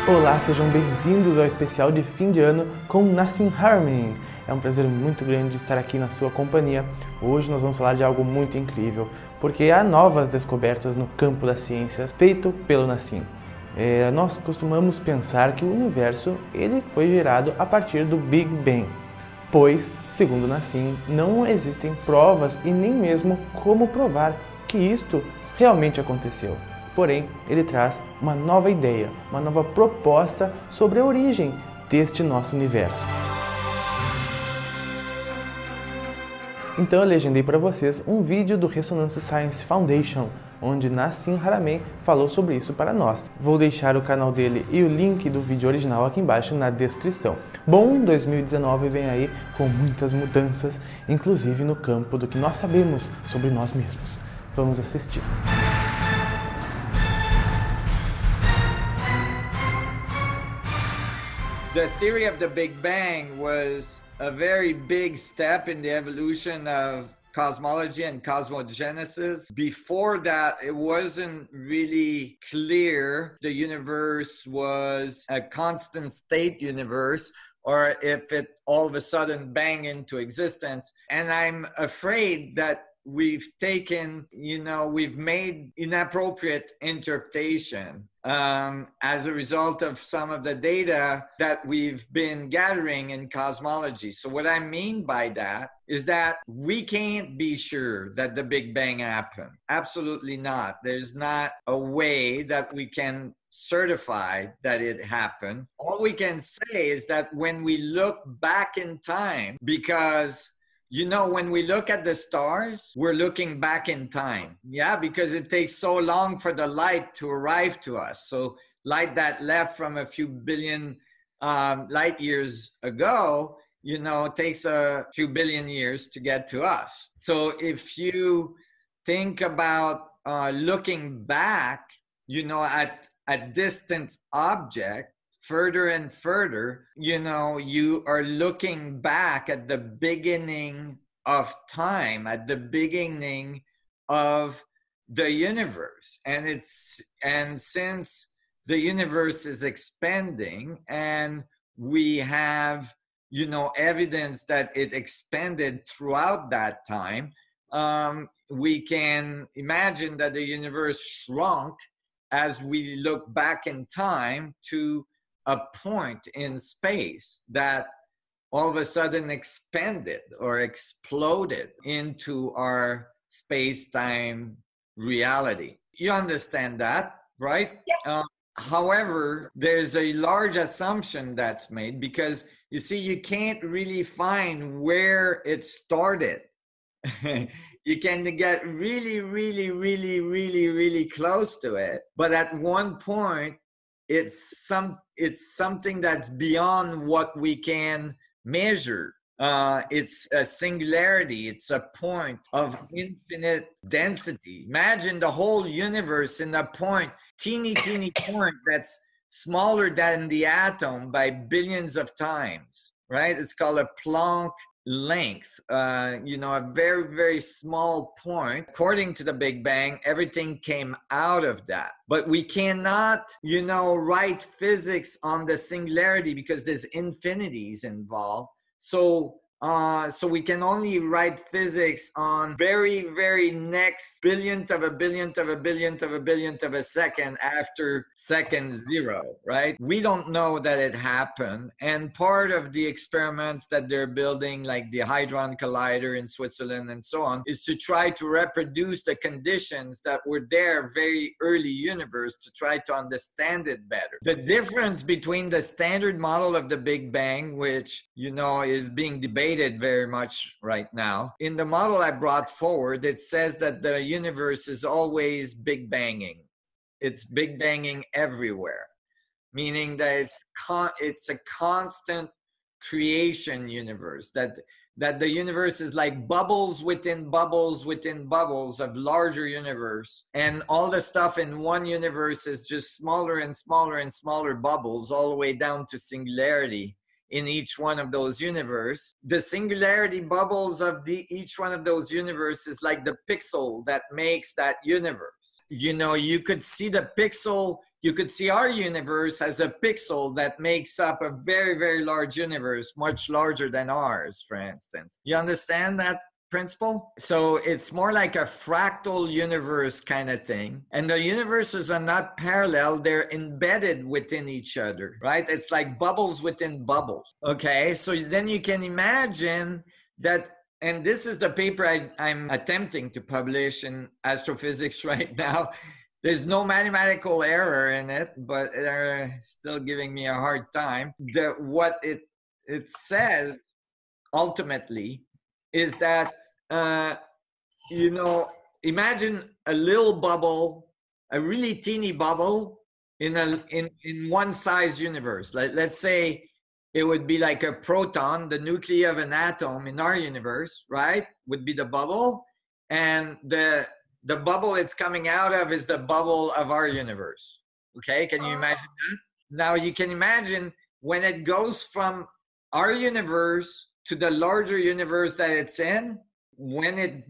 Olá, sejam bem-vindos ao especial de fim de ano com Nassim Haramein. É um prazer muito grande estar aqui na sua companhia. Hoje nós vamos falar de algo muito incrível, porque há novas descobertas no campo das ciências feito pelo Nassim. Nós costumamos pensar que o universo ele foi gerado a partir do Big Bang, pois, segundo Nassim, não existem provas e nem mesmo como provar que isto realmente aconteceu. Porém, ele traz uma nova ideia, uma nova proposta sobre a origem deste nosso universo. Então eu legendei para vocês um vídeo do Resonance Science Foundation, onde Nassim Haramein falou sobre isso para nós. Vou deixar o canal dele e o link do vídeo original aqui embaixo na descrição. Bom, 2019 vem aí com muitas mudanças, inclusive no campo do que nós sabemos sobre nós mesmos. Vamos assistir. The theory of the Big Bang was a very big step in the evolution of cosmology and cosmogenesis. Before that, it wasn't really clear the universe was a constant state universe or if it all of a sudden banged into existence. And I'm afraid that we've made inappropriate interpretation as a result of some of the data that we've been gathering in cosmology. So what I mean by that is that we can't be sure that the Big Bang happened. Absolutely not. There's not a way that we can certify that it happened. All we can say is that when we look back in time, because when we look at the stars, we're looking back in time. Yeah, because it takes so long for the light to arrive to us. So light that left from a few billion light years ago, takes a few billion years to get to us. So if you think about looking back, at a distant object, further and further, you are looking back at the beginning of time, at the beginning of the universe. And since the universe is expanding and we have, evidence that it expanded throughout that time, we can imagine that the universe shrunk as we look back in time to a point in space that all of a sudden expanded or exploded into our space-time reality. You understand that, right? Yeah. However, there's a large assumption that's made because you see, you can't really find where it started. You can get really, really, really, really, really close to it. But at one point, it's something that's beyond what we can measure. It's a singularity. It's a point of infinite density. Imagine the whole universe in a point, teeny point that's smaller than the atom by billions of times, right? It's called a Planck length, a very, very small point. According to the Big Bang, everything came out of that. But we cannot, write physics on the singularity because there's infinities involved. So we can only write physics on very, very next billionth of a billionth of a billionth of a billionth of a second after second zero, right? We don't know that it happened. And part of the experiments that they're building, like the Hadron Collider in Switzerland and so on, is to try to reproduce the conditions that were there very early universe to try to understand it better. The difference between the standard model of the Big Bang, which, is being debated very much right now. In the model I brought forward, it says that the universe is always big banging. It's big banging everywhere, meaning that it's a constant creation universe, that the universe is like bubbles within bubbles within bubbles of larger universe, and all the stuff in one universe is just smaller and smaller and smaller bubbles all the way down to singularity. In each one of those universe, the singularity bubbles of each one of those universes, like the pixel that makes that universe. You could see the pixel you could see our universe as a pixel that makes up a very, very large universe, much larger than ours, for instance. You understand that principle? So it's more like a fractal universe kind of thing. And the universes are not parallel, they're embedded within each other, right? It's like bubbles within bubbles. Okay, so then you can imagine that, and this is the paper I'm attempting to publish in astrophysics right now. There's no mathematical error in it, but they're still giving me a hard time. What it says ultimately is that, imagine a little bubble, a really teeny bubble in one size universe. Let's say it would be like a proton, the nuclei of an atom in our universe, right? Would be the bubble. And the bubble it's coming out of is the bubble of our universe. Okay, can you imagine that? Now you can imagine when it goes from our universe to the larger universe that it's in, when it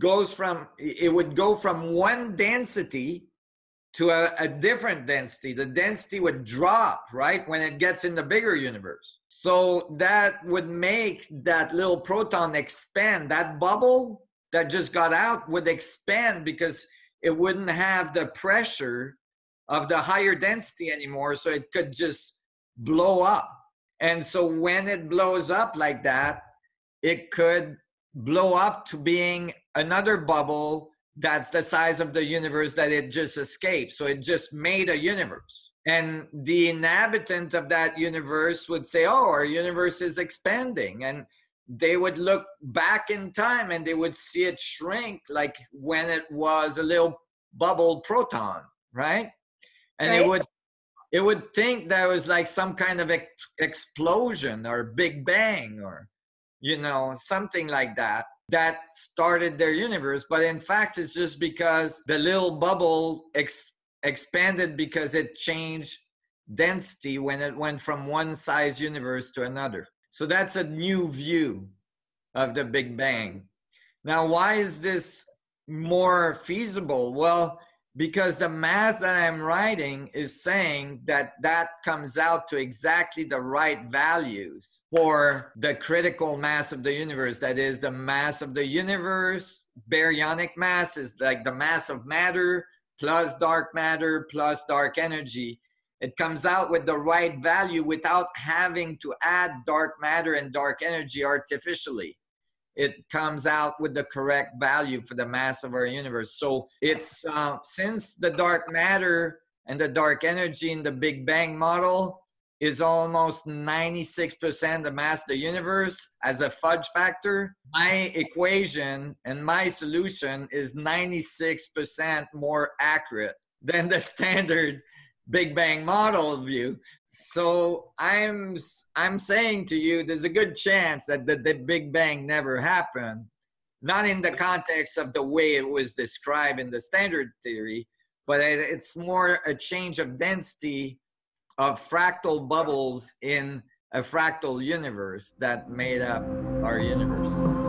would go from one density to a different density. The density would drop, right, when it gets in the bigger universe. So that would make that little proton expand. That bubble that just got out would expand because it wouldn't have the pressure of the higher density anymore, so it could just blow up. And so when it blows up like that, it could blow up to being another bubble that's the size of the universe that it just escaped. So it just made a universe. And the inhabitant of that universe would say, oh, our universe is expanding. And they would look back in time and they would see it shrink like when it was a little bubble proton, right? And right. It would think there was like some kind of explosion or Big Bang or, something like that started their universe. But in fact, it's just because the little bubble expanded because it changed density when it went from one size universe to another. So that's a new view of the Big Bang. Now, why is this more feasible? Well, because the math that I'm writing is saying that comes out to exactly the right values for the critical mass of the universe. That is, the mass of the universe, baryonic mass, is like the mass of matter plus dark matter plus dark energy. It comes out with the right value without having to add dark matter and dark energy artificially. It comes out with the correct value for the mass of our universe. So it's since the dark matter and the dark energy in the Big Bang model is almost 96% the mass of the universe as a fudge factor, my equation and my solution is 96% more accurate than the standard Big Bang model view. So I'm saying to you, there's a good chance that the Big Bang never happened, not in the context of the way it was described in the standard theory, but it's more a change of density of fractal bubbles in a fractal universe that made up our universe.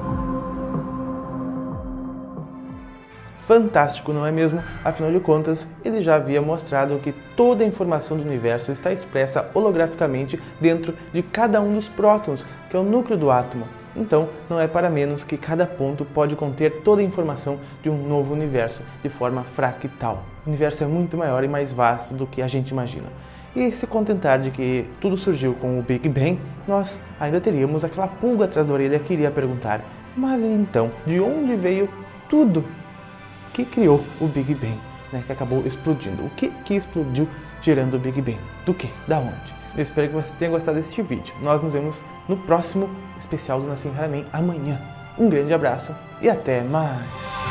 Fantástico, não é mesmo? Afinal de contas, ele já havia mostrado que toda a informação do universo está expressa holograficamente dentro de cada um dos prótons, que é o núcleo do átomo. Então, não é para menos que cada ponto pode conter toda a informação de um novo universo de forma fractal. O universo é muito maior e mais vasto do que a gente imagina. E se contentar de que tudo surgiu com o Big Bang, nós ainda teríamos aquela pulga atrás da orelha que iria perguntar: mas então, de onde veio tudo que criou o Big Bang, que acabou explodindo? O que explodiu gerando o Big Bang? Do que? Da onde? Eu espero que você tenha gostado deste vídeo. Nós nos vemos no próximo especial do Nassim Haramein amanhã. Um grande abraço e até mais!